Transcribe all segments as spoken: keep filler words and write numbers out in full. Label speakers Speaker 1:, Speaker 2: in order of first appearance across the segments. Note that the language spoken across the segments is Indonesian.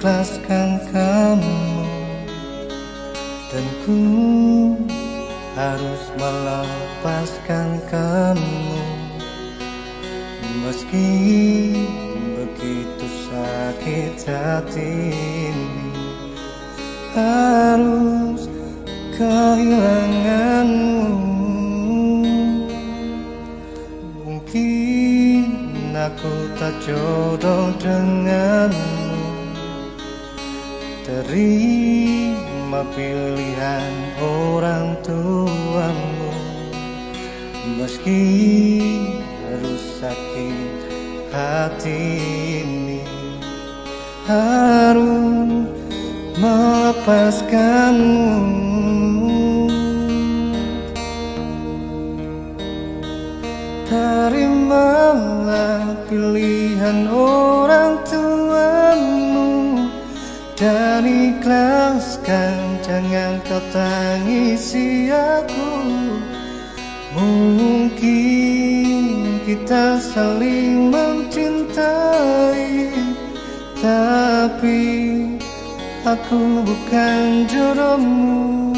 Speaker 1: mengikhlaskan kamu, dan ku harus melepaskan kamu. Meski begitu sakit hati ini, harus kehilanganmu. Mungkin aku tak jodoh denganmu, terima pilihan orang tuamu. Meski harus sakit hati ini, harus melepaskanmu. Terimalah pilihan orang tuamu, dan ikhlaskan, jangan kau tangisi aku. Mungkin kita saling mencintai, tapi aku bukan jodohmu.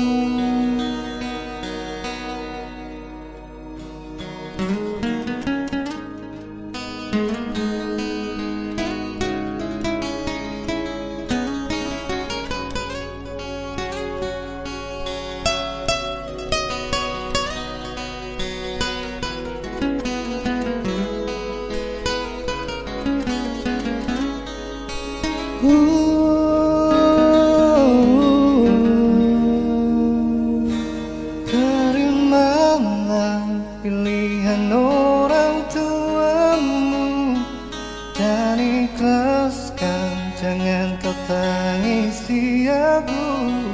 Speaker 1: Terimalah pilihan orang tuamu, dan ikhlaskan, jangan kau tangisi aku.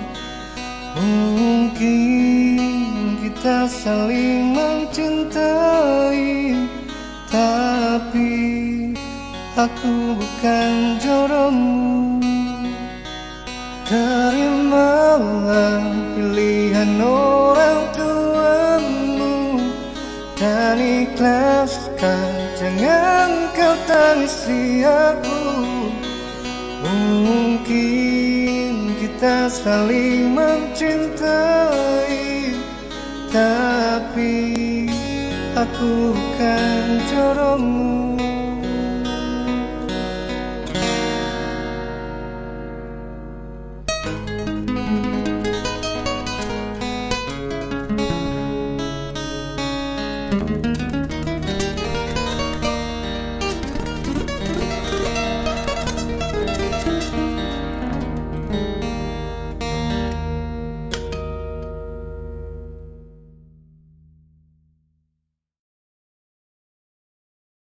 Speaker 1: Mungkin kita saling mencintai, tapi aku bukan jodohmu. Terimalah pilihan orang tuamu, dan ikhlaskan, jangan kau tangisi aku. Mungkin kita saling mencintai, tapi aku bukan jodohmu.